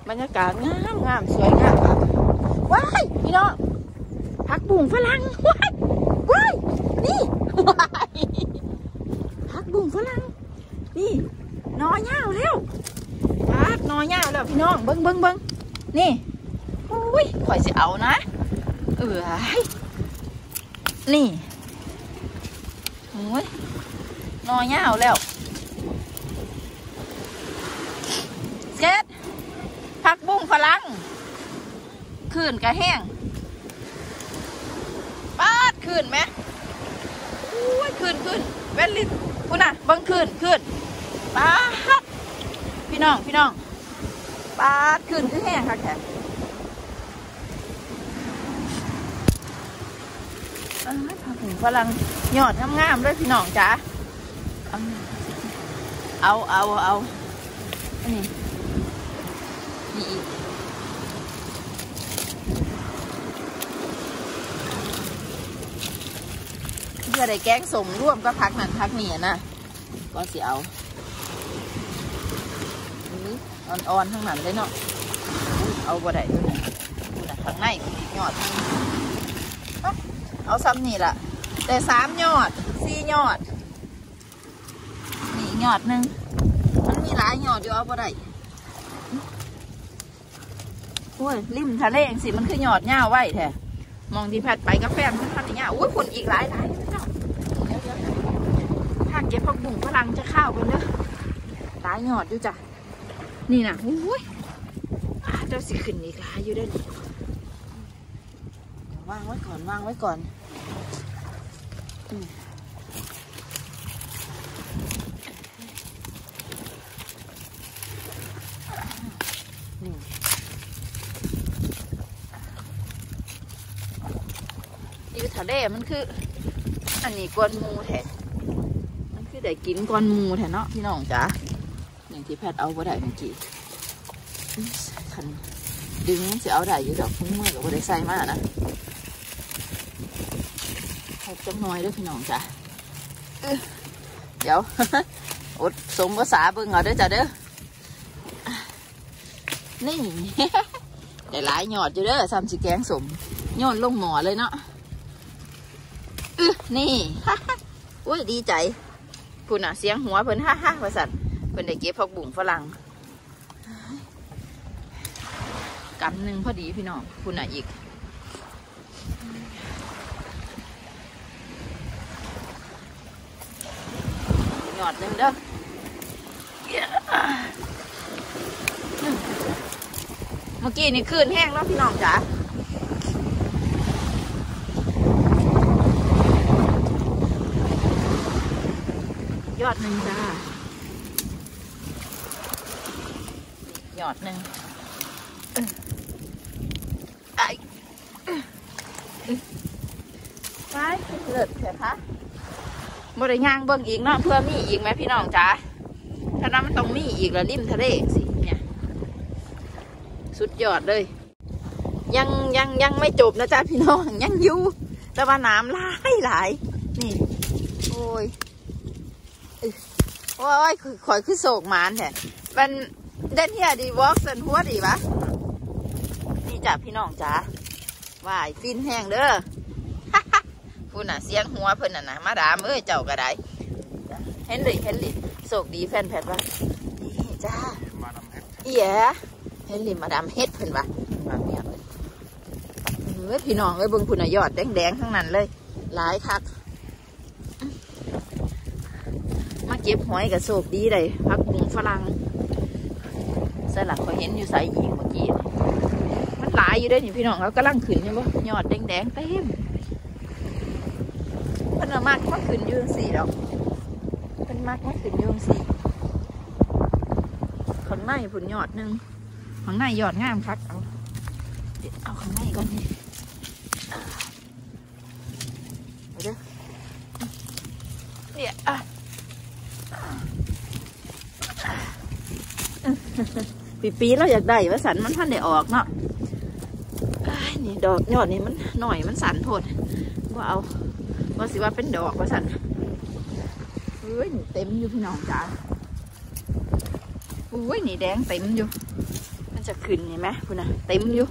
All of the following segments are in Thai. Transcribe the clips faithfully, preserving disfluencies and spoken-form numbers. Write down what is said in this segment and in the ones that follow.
บรรยากาศงามงามสวยงามค่ะว้ายพี่น้องผักบุ้งฝรั่งว้ายว้ายนี่ผักบุ้งฝรั่งนี่นอเงาแล้วผักนอเงาแล้วพี่น้องเบิ้งเบิ้งเบิ้งนี่อุ้ยข่อยสิเอานะเออนี่โอ้ยนอเงาแล้วเจ็ดผักบุ้งฝรั่งขื่นกระแห้งปาดขื่นไหมอุ้ยขื่นขื่นเวลิพูน่ะเบิ้งขื่นขื่นปาดพี่น้องพี่น้องปาดขื่นคือแห้งค่ะแกผักบุ้งฝรั่งยอดงามๆด้วยพี่น้องจ๋าเอาเอาเอาอันนี้นี่เพื่อได้แกงสมร่วมก็พักนั่นพักนี่นะก็สิเอาอ่อนๆทั้งนั้นเลยเนาะเอาบ่ได้ด้วยนะข้างในยอดเอาซ้ำนี่ล่ะแต่สามยอดสี่ยอดนี่ยอดหนึ่งมันมีหลายยอดอยู่เอาบ่ได้โอ้ยริมทะเลเองสิมันคือยอดเงาไว้แท้มองที่แพทไปกาแฟมันพัดอย่างเงี้ยอุ้ยฝุ่นอีกหลายหลายถ้าเก็บผักบุ้งฝรั่งจะเข้าไปเนอะหลายยอดอยู่จ้ะนี่นะอุ้ยเจ้าสิขึ้นอีกหลายอยู่เด้อวางไว้ก่อนวางไว้ก่อนนี่อยู่ทะเลมันคืออันนี้ก้อนมูแท้มันคือได้กินก้อนมูแท้เนาะพี่น้องจ๋าอย่างที่แพทย์เอาไว้ได้เมื่อกี้คันดึงจะเอาได้อยู่ดอกพุ่งมือกับไว้ได้ใส่มากนะให้จังน้อยด้วยพี่น้องจ๋าเดี๋ยวอดสมภาษาเบิ่งเอาเด้อจ้ะเด้อนี่ได้หลายหยอดอยู่เด้อซ้ำสิแกงสมโยนลงหม้อเลยเนาะอือนี่อุ้ยดีใจคุณอ่ะเสียงหัวเพิ่นฮ่าฮ่าประสันเพิ่นได้เก็บผักบุ้งฝรั่งกำหนึ่งพอดีพี่น้องคุณอ่ะอีกหยอดหนึ่งเด้อเมื่อกี้นี่คืนแห้งแล้วพี่น้องจ๋ายอดหนึ่งจ้ายอดหนึ่งไอ้ไปเลิศเถอะคะบริย่างเบิ่งอีกเนาะเพื่อมีอีกไหมพี่น้องจ๋าถ้านั้นมันต้องมีอีกแล้วริมทะเลสิเนี่ยสุดยอดเลยยังยังยังไม่จบนะจ๊ะพี่น้องยังอยู่แต่ว่าน้ำไหลไหลนี่โอ้ยโอ้ยข่อยคือโศกหมานแท้มันเด่นเฮียดีวอล์กสันหัวดีปะนี่จ้ะพี่น้องจ๋าว่ายฟินแห้งเด้อพูดน่ะเสียงหัวเพิ่นน่ะนะมาดามเอ้ยเจ้าก็ได้เห็นดิเห็นดิโศกดีแฟนแพทว่านี่จ้าเอ๋เห็นดิมาดามเฮ็ดเพิ่นว่าแบบนี้เฮ้ยพี่น้องเอ้ยเบิ่งพุ่นน่ะยอดแดงๆทั้งนั้นเลยหลายคักมาเก็บหอยกับโศกดีเลยผักบุ้งฝรั่งสลักเขาเห็นอยู่ใส่อีกเมื่อกี้มันหลายอยู่ด้วยนี่พี่น้องเขากำลังขึ้นใช่ปะยอดแดงๆเต็มมันมากมันขึ้นยืนสี่ดอกมันมากมันขึ้นยืนสี่ข้างในผุนยอดหนึ่งข้างในยอดงามคักเอาเอาข้างในก่อนนี่เอาเด้อเนี่ยอ่ะปีปีเราอยากได้ว่าสันมันพันได้ออกเนาะนี่ดอกยอดนี่มันหน่อยมันสันโทษว่าเอาว่าสิว่าเป็นดอกว่าสันเฮ้ยเต็มอยู่พี่น้องจ๋าอุ้ยนี่แดงเต็มอยู่มันจะขึ้นเห็นไหมคุณน่ะเต็มอยู่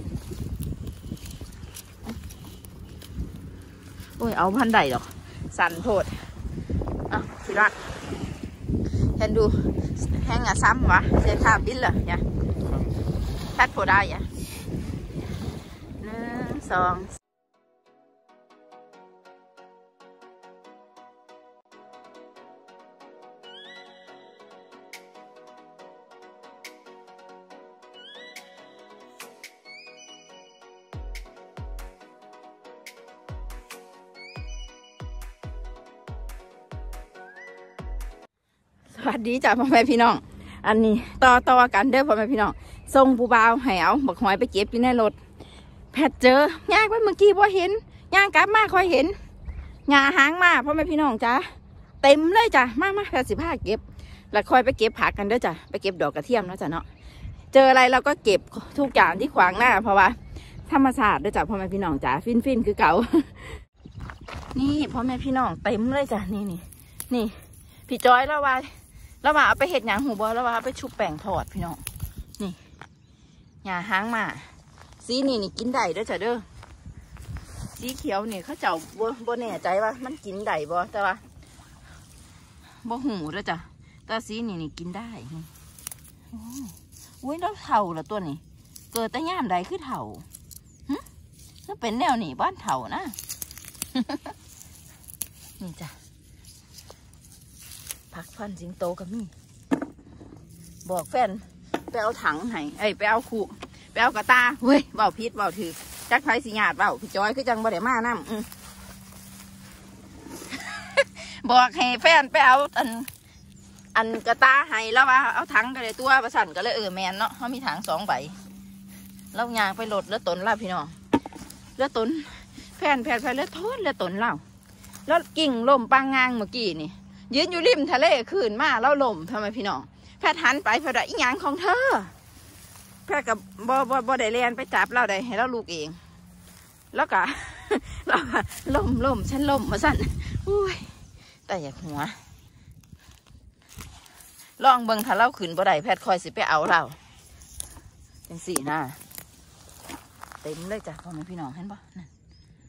โอ้ยเอาพันใดหรอกสั่นโทษอ่ะทีละเห็นดูแห้งอ่ะซ้ำวะเซทาบินเหรอเนี่ยแพทโพได้ยังหนึ่งสองสวัสดีจ้าพ่อแม่พี่น้องอันนี้ต่อต่อกันเด้อพ่อแม่พี่น้องส่งปูบาวให้เอาบักหอยไปเก็บอยู่ในรถแพทเจอย่างไปเมื่อกี้พอเห็นย่างกลับมาคอยเห็นหญ้าหางมาพ่อแม่พี่น้องจ้าเต็มเลยจ้ะมามาแพทสิพาเก็บแล้วคอยไปเก็บผักกันเด้อจ้ะไปเก็บดอกกระเทียมนะจ้ะเนาะเจออะไรเราก็เก็บทุกอย่างที่ขวางหน้าเพราะว่าธรรมชาติเด้อจ้ะพ่อแม่พี่น้องจ้าฟินฟินคือเก่านี่พ่อแม่พี่น้องเต็มเลยจ้ะนี่นี่นี่พี่จอยแล้วว่าแล้วว่าเอาไปเห็ดหยังหูบอแล้วว่าเอาไปชุบแป้งทอดพี่น้องนี่หญ้าหางมาสีนี่นี่กินได้เด้อจ้ะเด้อสีเขียวนี่เขาเจ้าบ่บ่แน่ใจว่ามันกินได้บ่แต่ว่าบ่หูเด้อจ้ะแต่สีนี่นี่กินได้โอ้ยแล้วเถ่าละตัวนี้เกิดแต่ย่ามใดคือเถ่าหึถ้าเป็นแนวนี่บ้านเถ่านะ นี่จ้ะผักพันสิงโตกับมี่บอกแฟนไปเอาถังให้ไอ้ไปเอาขู่ไปเอากระตาเฮ้ยเบาพิษเบาถือจักไฟสิญาติเบาพี่จอยคือจังบ่ได้มาน้ำ บอกให้แฟนไปเอาอันอันกระตาให้แล้วว่าเอาถังก็เลยตัวประสันก็เลยเออแมนเนาะเขามีถังสองใบแล้วยางไปหลดแล้วตนเล่าพี่น้องแล้วตนแฟนแฟนไปแล้วโทษแล้วตนเล่าแล้วกิ่งลมปังงางเมื่อกี้นี่ยืนอยู่ริมทะเลคืนมาแล้วลมทำไมพี่น้องแพทย์หันไปแพทย์ได้อีหยังของเธอแพทย์กับบอบอบอได้เรียนไปจับเราได้ให้เราลูกเองแล้วก็เราลมลมฉันลมมาสั่นอุ้ยแต่อยากหัวลองเบิ่งถ้าเราขืนบ่ได้แพทย์คอยสิไปเอาเราเป็นสี่หน้าเต็มเลยจ้ะพ่อแม่พี่น้องเห็นปะนั่น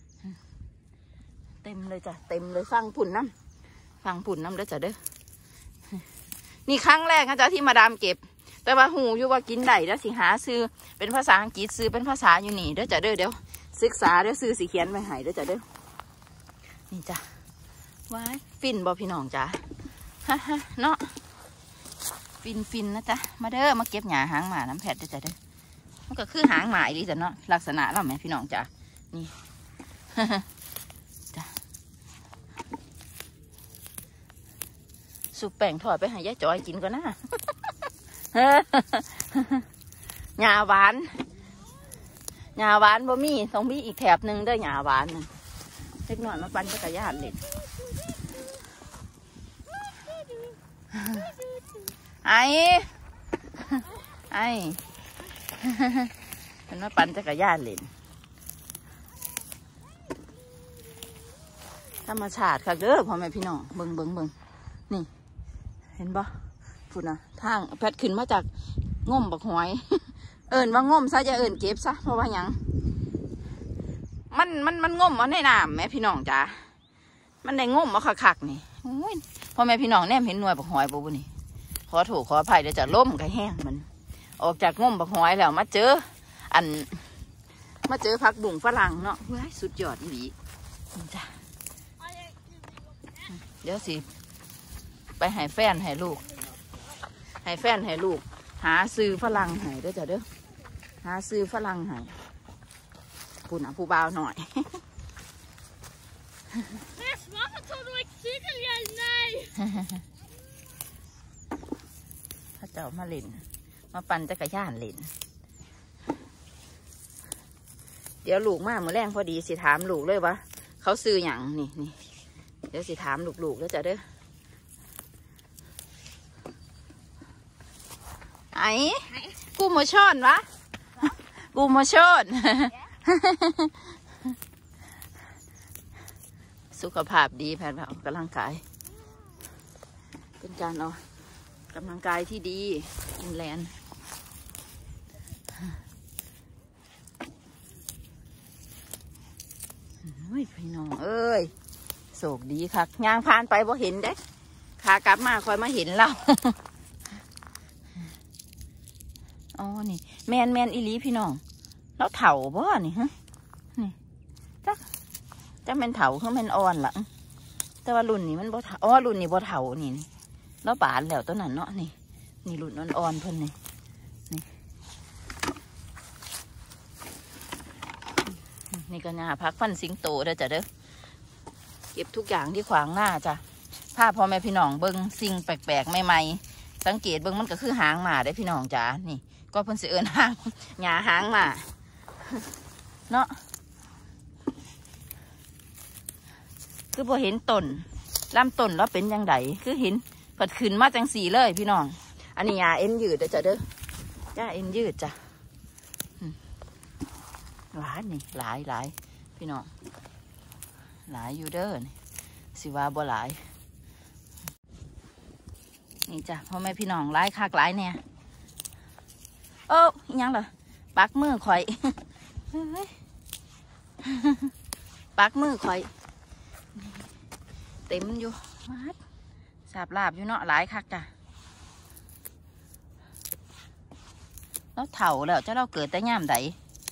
เต็มเลยจ้ะเต็มเลยฟังผุ่นน้ำฟังผุ่นน้ำเด้อจ้ะเด้อนี่ครั้งแรกนะจ๊ะที่มาดามเก็บแต่ว่าหูอยู่ว่ากินได้แล้วสิหาซื้อเป็นภาษาอังกฤษซื้อเป็นภาษาอยู่นี่เด้อจ้ะเด้อเดี๋ยวศึกษาเดี๋ยวซื้อสีเขียนไปให้เด้อจ้ะเด้อนี่จ้ะว้ายฟินบอพี่น้องจ้ะฮ่าฮ่าเนาะฟินฟินนะจ๊ะมาเด้อมาเก็บหญ้าหางหมาน้ำแผดเด้อจ้ะเด้อมันก็คือหางหมาอีหลีจ้ะเนาะลักษณะเราไหมพี่น้องจ้ะนี่จ้ะสุปแป้งทอดไปให้ยายจอยกินก่อนนะหญ้าหวานหญ้าหวานบ่มีต้องมีอีกแถบหนึ่งเด้อหญ้าหวานนึงเล็กน้อยมาปั่นจักรยานเล่นไอ้ไอ้มันมาปั่นจักรยานเล่นธรรมชาติค่ะเด้อพ่อแม่พี่น้องเบิ่งเบิ่งเบิ่งนี่เห็นปะพูดนะทางแพทขึ้นมาจากง่มบักหอยเอิญว่าง่มซะจะเอิญเก็บซะเพราะว่ายังมันมันมันง่มมาในน้ำแม่พี่น้องจ้ามันได้ง่มมาคักๆนี่พ่อแม่พี่น้องแนมเห็นหน่วยบักหอยบ่บุนี่ขอโทษขออภัยเดี๋ยวจะล้มกระแห้งมันออกจากง่มบักหอยแล้วมาเจออันมาเจอผักบุ้งฝรั่งเนาะเว้ยสุดยอดอีหลีจ้าเดี๋ยวสิไปให้แฟนให้ลูกให้แฟนให้ลูกหาซื้อฝรั่งให้เด้อจ้ะเด้อหาซื้อฝรั่งให้ผู้น่ะผู้บ่าวหน่อยถ้าเจ้ามาเล่นมาปั่นจักรยานเล่นเดี๋ยวลูกมาเมื่อแรงพอดีสิถามลูกเลยว่าเขาซื้ออย่างนี่นี่เดี๋ยวสิถามลูกๆแล้วจ้ะเด้อไอ้กูมาชอนวะกูมาชอนสุขภาพดีแพทย์ออกกำลังกายเป็นการออกกำลังกายที่ดีอินแลนด์พี่น้องเอ้ยโศกดีค่ะยางผ่านไปบ่เห็นเด้ขากลับมาคอยมาเห็นเราอ๋อนี่แมนแมนอีลีพี่น้องแล้วเถาบ่นี่ฮะนี่จักจักแมนเถาคือแมนอ่อนละแต่ว่ารุ่นนี้มันบ่เถาอ๋อรุ่นนี้บ่เถานี่แล้วบานแล้วต้นนั้นเนาะนี่นี่รุ่นอ่อนๆเพิ่นนี่นี่นี่ก็งาพักฟันสิงโตเด้อจ้ะเด้อเก็บทุกอย่างที่ขวางหน้าจ้ะถ้าพ่อแม่พี่น้องเบิ้งสิ่งแปลกๆใหม่ๆสังเกตเบิ้งมันก็คือหางหมาได้พี่น้องจ้ะนี่ก็เพิ่นสิเอิ้นหางหญ้าหางหมาเนาะคือพอเห็นต้นลำต้นแล้วเป็นยังไงคือเห็นผัดขึ้นมาจังสีเลยพี่น้องอันนี้หญ้าเอ็นยืดเด้อจ้ะเด้อหญ้าเอ็นยืดจ้ะหลายนี่หลายหลายพี่น้องหลายอยู่เด้อนี่สิว่าบ่หลายนี่จ้ะพ่อแม่พี่น้องหลายคักหลายเนี่ยโอ้ยังเหรอปักมือข่อยปักมือข่อยเต็มอยู่มัดสาบลาบอยู่เนาะหลายคักจ้ะแล้วเถาแล้วจะเราเกิดแต่ย่ามใด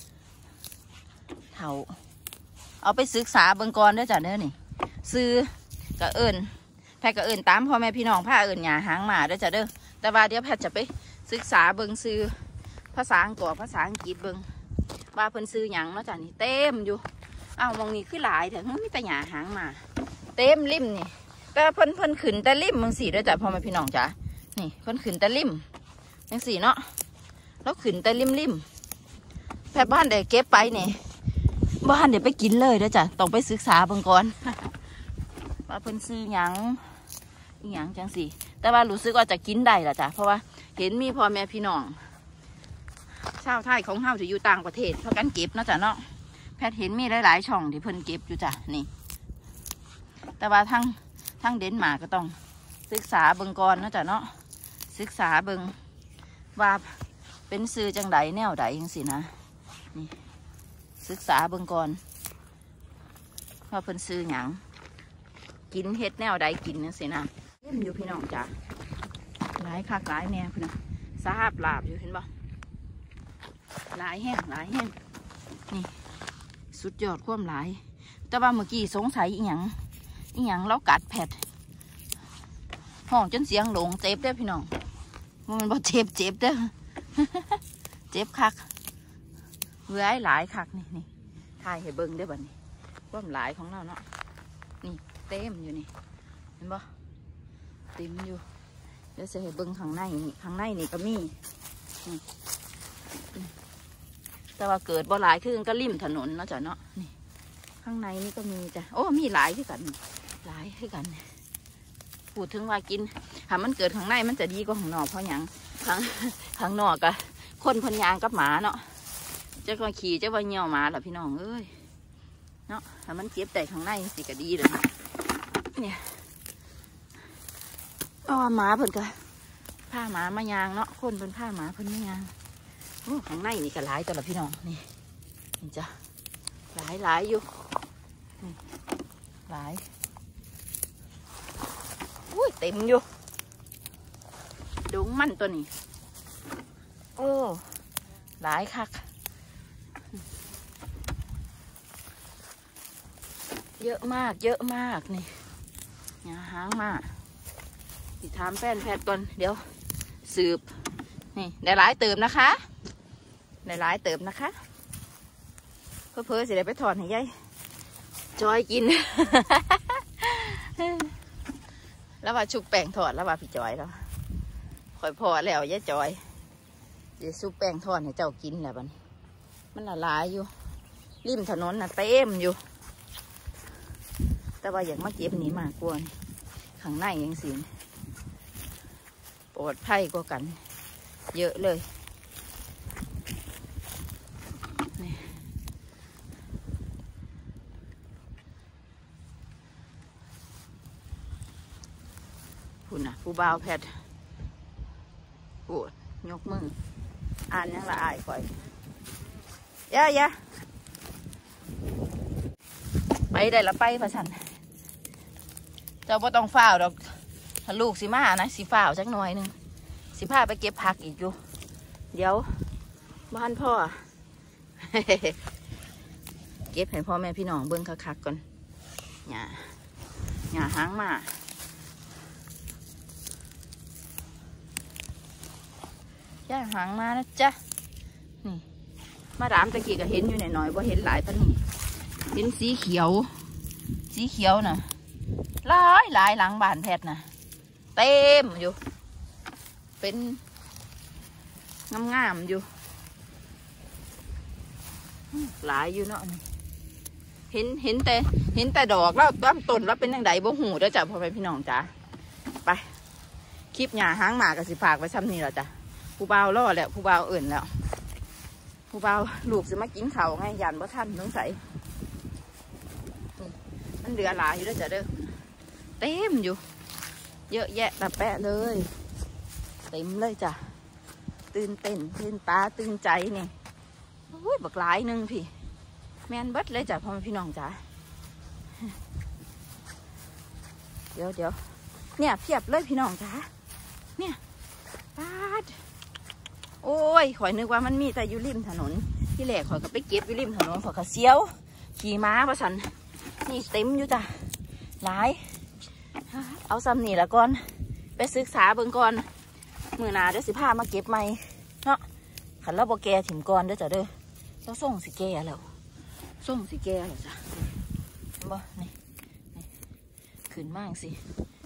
เถาเอาไปศึกษาเบิ่งก่อนเด้อจ้ะเด้อนี่ซื้อกะเอิญแพทย์กะเอิญตามพ่อแม่พี่น้องผ้าเอิญหญ้าหางหมาเด้อจ้ะเด้อแต่ว่าเดี๋ยวแพทย์จะไปศึกษาเบิ่งซื้อภาษาอังกฤษภาษาอังกฤษเบิ่งว่าเพิ่นซื้อหยังเนาะจ้ะนี่เต็มอยู่อ้าวมองนี่คือหลายแต่เฮ้ยมีแต่หญ้าหางหมาเต็มริมนี่แต่เพิ่นเพิ่นขึ้นแต่ริมมึงสี่เด้อจ้ะพ่อแม่พี่น้องจ้ะนี่เพิ่นขึ้นแต่ริมจังสี่เนาะแล้วขึ้นแต่ริมริมแพทย์บ้านได้เก็บไปนี่บ้านเดี๋ยวไปกินเลยเด้อจ้ะต้องไปศึกษาเบิ่งก่อนว่าเพิ่นซื้อหยังอีหยังจังสิแต่ว่ารู้สึกว่าจะกินได้ล่ะจ้ะเพราะว่าเห็นมีพ่อแม่พี่น้องชาวไทยของเฮาที่อยู่ต่างประเทศเขากันเก็บเนาะจ้ะเนาะแพทย์เห็นมีหลายๆช่องที่เพิ่นเก็บอยู่จ้ะนี่แต่ว่าทั้งทั้งเดนมาร์กก็ต้องศึกษาเบิ่งก่อนเนาะจ้ะเนาะศึกษาเบิ่งว่าเป็นซื้อจังใดแนวใดจังสินะนี่ศึกษาเบิ่งก่อนว่าเพิ่นซื้อหยังกินเฮ็ดแนวใดกินนั่นสินะเล่นอยู่พี่น้องจ้ะหลายคักหลายแนวพี่น้องสาบลาบอยู่เห็นบ่หลายแห้งหลายแห้งนี่สุดยอดความหลายแต่ว่าเมื่อกี้สงสัยอีหยังอีหยังแล้วกัดแผดห้องจนเสียงหลงเจ็บเด้อพี่น้องมันบ่เจ็บเจ็บเด้อเจ็บคักเว้ยหลายคักนี่นี่ถ่ายให้เบิ่งได้บ่นี่ความหลายของเราเนาะนี่เต็มอยู่นี่เห็นบ่เต็มอยู่เดี๋ยวจะให้เบิ่งข้างในนี่ข้างในนี่ก็มีแต่ว่าเกิดบ่หลายคือก็ริมถนนเนาะจ้ะเนาะนี่ข้างในนี่ก็มีจ้ะโอ้มีหลายคือกันหลายคือกันพูดถึงว่ากินถ้ามันเกิดข้างในมันจะดีกว่าข้างนอกเพราะหยังข้างข้างนอกก็คนพนยางกับหมาเนาะจะก็ขี่จะว่าเหี่ยวหมาหรอพี่น้องเอ้ยเนาะถ้ามันเก็บแต่ข้างในสิก็ดีเลยเนี่ยอ๋อหมาเพิ่นก็ผ้าหมามายางเนาะคนเป็นผ้าหมาเพิ่นมายางโอ้ข้างในนี่ก็หลายตัวละพี่น้องนี่นี่จ้ะหลายหลายอยู่นี่หลายอุ้ยเต็มอยู่ดุงมันตัวนี้โอ้หลายคักเยอะมากเยอะมากนี่อย่าหางมาติดถามแฟนแพทย์ก่อนเดี๋ยวสืบนี่ได้หลายเติมนะคะได้หลายเติมนะคะเพื่อเพื่อสิได้ไปถอนให้ยายจอยกิน แล้วว่าชุบแป้งทอดแล้วว่าพี่จอยแล้วข่อยพอแล้วยายจอยเดี๋ยวชุบแป้งทอดให้เจ้ากินแหละบัดนี้มันละลายอยู่ริมถนนน่ะเต็มอยู่แต่ว่าอยากมาเก็บหนีมากกว่าข้างในยังสิปลอดภัยกว่ากันเยอะเลยนี่คุณน่ะผู้บ่าวแพทย์ปวดยกมืออ่านยังละอายคอยย่าย่าไปได้ละไปประชันเจ้าบ่ต้องฝ้าวดอกถ้าลูกสิมานะสิฝ้าวจักหน่อยหนึ่งสิพาไปเก็บผักอีกอยู่เดี๋ยวบ้านพ่อ เก็บให้พ่อแม่พี่น้องเบิ้งคักๆก่อนหญ้าหญ้าหางมาหญ้าหางมานะจ๊ะนี่มาดามตะกี้ก็เห็นอยู่หน่อยๆว่าเห็นหลายปะนี่เห็นสีเขียวสีเขียวน่ะหลายหลายหลังบ้านแพทย์น่ะเต็มอยู่เป็นงามๆอยู่หลายอยู่เนาะนี่เห็นเห็นแต่เห็นแต่ดอกแล้วต้นต้นแล้วเป็นยังไงบ่หูเด้อจ้ะพ่อแม่พี่น้องจ้ะไปคลิปหญ้าหางหมากับสิฝากไว้ซ้ำนี่แหละจ้ะผู้บ่าวรอแล้วผู้บ่าวอื่นแล้วผู้บ่าวลูกจะมากินข้าวไงยันบ่ทันน้องใสมันเหลือหลายอยู่เด้อจ้ะเด้อเต็มอยู่เยอะแยะตะแปะเลยเต็มเลยจ้ะตื่นเต้นตื่นตาตื่นใจนี่โอ้ยบักหลายหนึ่งพี่แมนเบิดเลยจ้ะพ่อแม่พี่น้องจ้ะเดี๋ยวเดี๋ยวเนี่ยเพียบเลยพี่น้องจ้ะเนี่ยปาดโอ้ยข่อยนึกว่ามันมีแต่อยู่ริมถนนที่แหลกข่อยก็ไปเก็บอยู่ริมถนนข่อยก็เสียวขี่ม้าประสันนี่เต็มอยู่จ้ะหลายเอาซ้ำนี่ละก่อนไปศึกษาเบิ่งก่อนมือหนาเดี๋ยวสิพามาเก็บใหม่เนาะขันเราบอแกถิ่มก่อนเด้อจ้ะเด้อเราส่งสิแกแล้วส่งสิแกแล้วจ้ะบ่นี่นี่ขึ้นมากสิ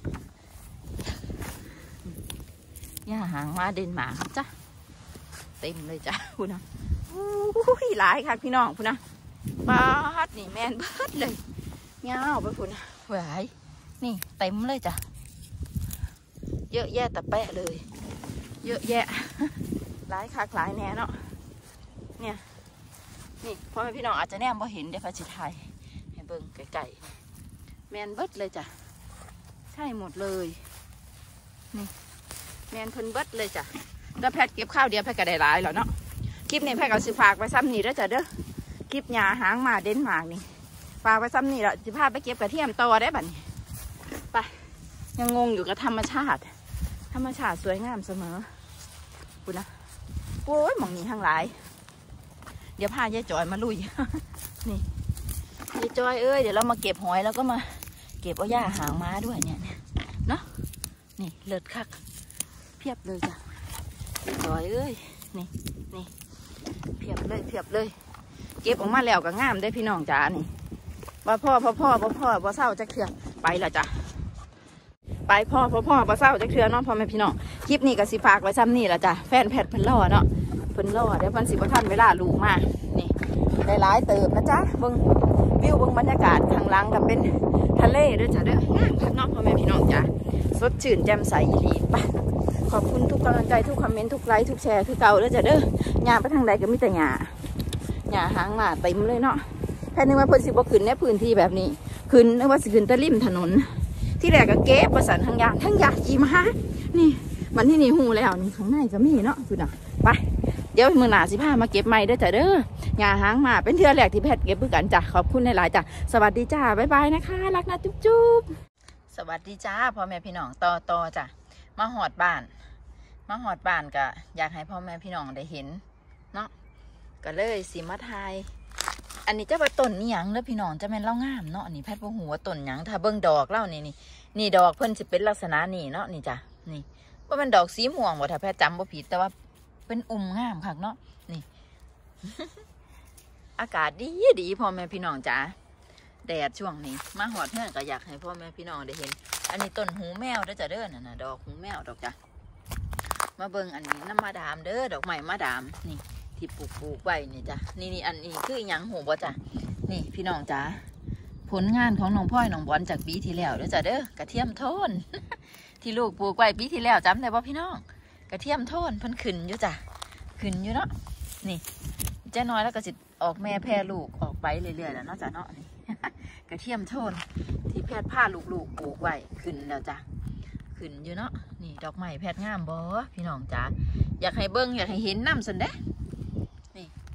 ย่าหางมาเดินหมาครับจ้ะเต็มเลยจ้ะคุณนะอุ้ยหลายค่ะพี่น้องคุณนะบ้าดนี่แมนเบิดเลยเงาไปคุณนะหวายนี่เต็มเลยจ้ะเยอะแยะแต่แปะเลยเยอะแยะหลายคักหลายแน่เนาะเนี่ยนี่พ่อแม่พี่น้องอาจจะแนมพอเห็นเดี๋ยวพระจิตไทยให้เบิ่งไก่ๆแมนเบิดเลยจ้ะใช่หมดเลยนี่แมนเพิ่นเบิดเลยจ้ะแล้วแพทย์เก็บข้าวเดียวแพทย์ก็ได้หลายแล้วเนาะคลิปนี้แพทย์เอาสิฝากไปซ้ำนี่แล้วจ้ะเด้อคลิปหญ้าหางมาเด่นมากนี่ฝากไปซ้ำนี่แล้วจะพาไปเก็บกระเทียมต่อได้บัดนี้ไปยังงงอยู่กับธรรมชาติธรรมชาติสวยงามเสมอคุณนะโอ้ยหมองนี้ทั้งหลายเดี๋ยวพายายจอยมาลุยนี่ยายจอยเอ้ยเดี๋ยวเรามาเก็บหอยแล้วก็มาเก็บเอาหญ้าหางม้าด้วยเนี่ยเนาะนี่เลิศคักเพียบเลยจ้ะยายจอยเอ้ยนี่นี่เพียบเลยเพียบเลยเก็บออกมาแล้วก็งามได้พี่น้องจ๋านี่ว่าพ่อพ่อพ่อพ่อพ่อพ่อเศร้าจะเคลื่อนไปแล้วจ้ะไปพ่อพ่อพ่อพ่อเศร้าจะเคลื่อนเนาะพ่อแม่พี่น้องคลิปนี้ก็สิฝากไว้ซ้ำนี่แหละจ้ะแฟนแพทย์เพิ่นล่อเนาะเพิ่นล่อเดี๋ยวเพิ่นสิบ่ทันเวลาลูกมานี่ได้หลายเติบนะจ๊ะเบิ่งวิวเบิ่งบรรยากาศข้างหลังก็เป็นทะเลด้วยจ้ะเด้องามคักเนาะพ่อแม่พี่น้องจ้ะสดชื่นแจ่มใสดีไปขอบคุณทุกกำลังใจทุกคอมเมนต์ทุกไลค์ทุกแชร์ทุกเก่าด้วยจ้ะเด้อหญ้าไปทางใดก็มีแต่หญ้าหญ้าหางมาเต็มเลยเนาะแค่นึกว่าเพิ่นสิบ่ขึ้นในพื้นที่แบบนี้ขึ้นนึกว่าสิขึ้นตะริมถนนที่แรกก็เก็บประสานทั้งยางทั้งยาจีมานี่มันที่นี่หูแล้วนี่ข้างในก็มีเนาะคุณอ่ะไปเดี๋ยวมือหนาสิพามาเก็บใหม่ด้วยจ้ะเด้อหญ้าหางมาเป็นเทื่อแรกที่แพทย์เก็บเพื่อกันจ้ะขอบคุณหลายๆจ้ะสวัสดีจ้าบ๊ายบายนะคะรักนะจุ๊บจุ๊บสวัสดีจ้าพ่อแม่พี่น้องต่อต่อจ้ะมาหอดบ้านมาหอดบ้านก็อยากให้พ่อแม่พี่น้องได้เห็นเนาะก็เลยสีมาไทยอันนี้จะว่าต้นนี่หยังเด้อพี่น้องจะเป็นเล่างามเนาะนี่แพทย์บ่ฮู้ว่าต้นหยังถ้าเบิ่งดอกเล่านี่นี่นี่ดอกเพิ่นสิเป็นลักษณะนี่เนาะนี่จ้ะนี่ว่ามันดอกสีม่วงบ่ถ้าแพทย์จำบ่ผิดแต่ว่าเป็นอุ่มงามคักเนาะนี่ อากาศดีดีพ่อแม่พี่น้องจ้าแดดช่วงนี้มาหอดเพื่อนก็อยากให้พ่อแม่พี่น้องได้เห็นอันนี้ต้นหูแมวเด้อจ้ะเด้อน่ะนะดอกหูแมวดอกจ้ะมาเบิ่งอันนี้น้ำมาดามเด้อดอกไม้มาดามนี่ที่ปลูกปลูกไว้นี่จ้ะนี่นี่อันนี้คือหยังหูบ่จ้ะนี่พี่น้องจ้าผลงานของน้องพ่อยน้องบอลจากปีที่แล้วเด้อจ้ะเด้อกระเทียมโทน ที่ลูกปลูกไว้ปีที่แล้วจำได้ป่ะพี่น้องกระเทียมโทนเพิ่นขึ้นอยู่จ้ะขึ้นอยู่เนาะนี่เจ้าน้อยแล้วก็สิออกแม่แพร่ลูกออกไปเรื่อยๆแล้วเนาะจ้ะเนาะนี่ กระเทียมโทนที่แพทย์ผ้าลูกๆปลูกไว้ขึ้นแล้วจ้ะขึ้นอยู่เนาะนี่ดอกไม้แพทย์งามบ่พี่น้องจ้าอยากให้เบิ้งอยากให้เห็นน้ำสันเด้นี่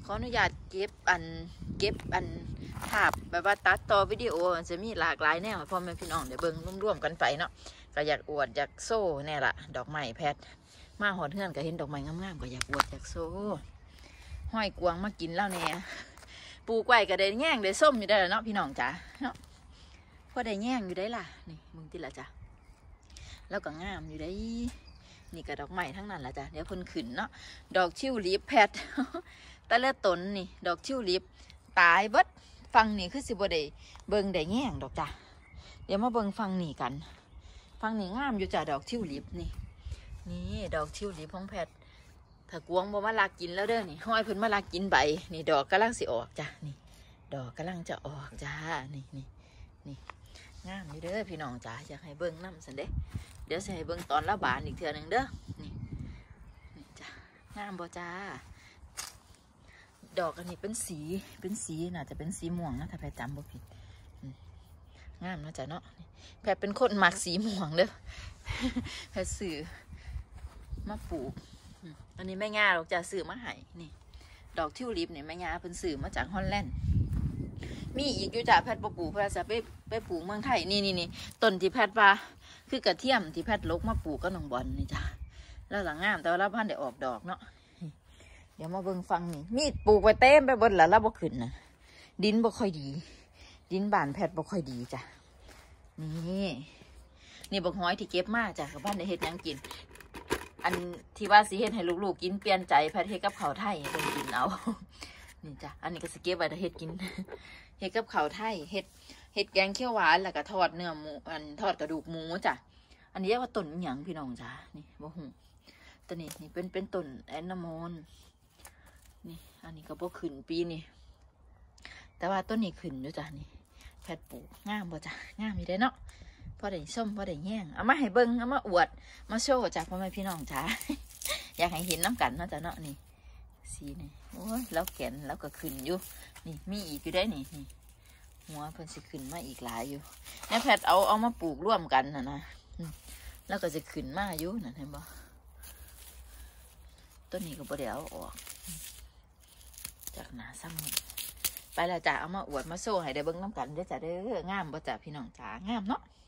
ขออนุญาตเก็บอันเก็บอันภาพแบบว่าตัดต่อวิดีโอมันจะมีหลากหลายแนวพ่อแม่พี่น้องเดี๋ยวเบิ่งร่วมๆกันไปเนาะก็อยากอวดอยากโซ่แน่ละดอกไม้แพทมาหอดเฮือนก็เห็นดอกไม้งามๆก็อยากอวดอยากโซ่ห้อยกวางมากินแล้วเนี่ยปูไก่ก็ได้แง่งได้ส้มอยู่ได้แล้วเนาะพี่น้องจ๋าเนาะพอได้แง่งอยู่ได้ล่ะนี่มึงติละจ้ะแล้วก็งามอยู่ได้นี่ก็ดอกไม้ทั้งนั้นละจ้ะเดี๋ยวพ่นขึ้นเนาะดอกชิวลิปแพทแต่ละต้นนี่ดอกชิวลิปตายเบิดฟังนี่คือสิบได้เบิ่งได้แง่งดอกจ้ะเดี๋ยวมาเบิ่งฟังนี่กันฟังนี่งามอยู่จ้ะดอกชิวลิปนี่นี่ดอกชิวลิปของแพทถ้ากวงบ่มาลากกินแล้วเด้อนี่ห้อยเพิ่นมาลากกินใบนี่ดอกกำลังสิออกจ้ะนี่ดอกกำลังจะออกจ้านี่นี่นี่งามอยู่เด้อพี่น้องจ้าอยากให้เบิ่งน้ำสันเด้เดี๋ยวจะให้เบิ่งตอนละบานอีกเทื่อหนึ่งเด้อนี่นี่จ้างามบ่จ้าดอกอันนี้เป็นสีเป็นสีน่าจะเป็นสีม่วงนะถ้าแพรจำบ่ผิดงามนะจ้ะเนาะแพรเป็นคนมักสีม่วงเด้อแพรซื้อมาปลูกอันนี้แม่งาเราจะซื้อมาให้นี่ดอกทิวลิปเนี่ยแม่งาเพิ่นซื้อมาจากฮอลแลนด์มีอีกอยู่จ้ะแพทย์ปลูกเพื่อจะไปไปปลูกเมืองไทยนี่นี่นี่ต้นที่แพทย์ว่าคือกระเทียมที่แพทย์ลกมาปลูกก็หนองบอลนี่จ้ะแล้วหลังงามแต่ว่ารับพันได้ออกดอกเนาะเดี๋ยวมาเบิ่งฟังนี่มีปลูกไว้เต็มไปบนแล้วรับบ่ขึ้นนะดินบ่ค่อยดีดินบ้านแพทย์บ่ค่อยดีจ้ะนี่นี่บักฮ้อยที่เก็บมาจ้ะกับบ้านได้เฮ็ดยังกินอันที่ว่าสิเฮ็ดให้ลูกๆกินเปลี่ยนใจแพทย์เฮ็ดกับข้าวไทยเพิ่นกินเอานี่จ้ะอันนี้ก็สิเก็บไว้ถ้าเฮ็ดกินเฮ็ดกับข้าวไทยเฮ็ดเฮ็ดแกงเขียวหวานแล้วก็ทอดเนื้อหมูอันทอดกระดูกหมูจ้ะอันนี้เรียกว่าต้นหยังพี่น้องจ้ะนี่บ่ฮู้ตัวนี้นี่เป็นเป็นต้นแอนนาโมนนี่อันนี้ก็บ่ขึ้นปีนี้แต่ว่าต้นนี้ขึ้นอยู่จ้ะนี่แพทย์ปลูกงามบ่จ้ะงามอยู่ได้เนาะพอได้ส้มพอได้แย่งเอามาให้เบิ่งเอามาอวดมาโชว์จ้ะพ่อแม่พี่น้องจ้ะ อยากให้เห็นน้ำกันเนาะจ้ะเนาะนี่สีนี่โอ้ยแล้วแก่นแล้วก็ขึ้นอยู่นี่มีอีกอยู่ได้นี่นี่หัวเพิ่นสิขึ้นมาอีกหลายอยู่เนี่ยแพทย์เอาเอามาปลูกร่วมกันนะนะแล้วก็จะขึ้นมาอยู่นะเห็นบ่ต้นนี้ก็บ่ได้เอาออกจากหนาซ้ำไปแล้วจ้ะเอามาอวดมาโชว์ให้ได้เบิ่งน้ำกันเด้อจ้ะเด้องามบ่จ้ะพี่น้องจ้างามเนาะ